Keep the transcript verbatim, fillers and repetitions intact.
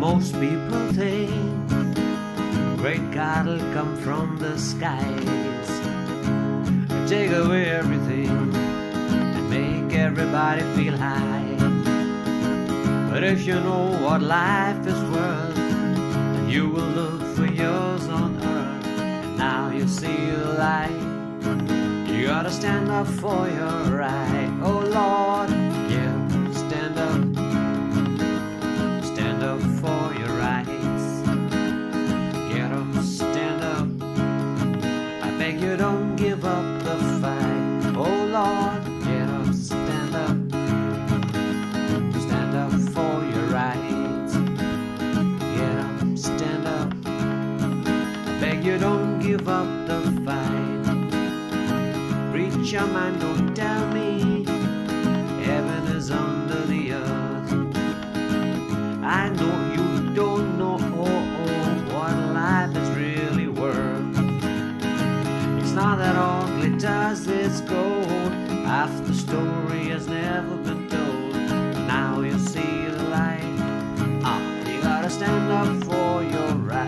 Most people think great God will come from the skies and take away everything and make everybody feel high. But if you know what life is worth, then you will look for yours on earth. And now you see the light. You gotta stand up for your right. Oh Lord, yeah, stand up. Stand up for your rights. Get up, stand up. I beg you, don't give up the fight. Oh Lord, get up, stand up. Stand up for your rights. Get up, stand up. I beg you, don't give up the fight. Preacher man, don't tell me heaven is under the earth. I know you don't know oh, oh, what life is really worth. It's not that all glitters is gold. Half the story has never been told. Now you see the light. Ah, you gotta stand up for your right.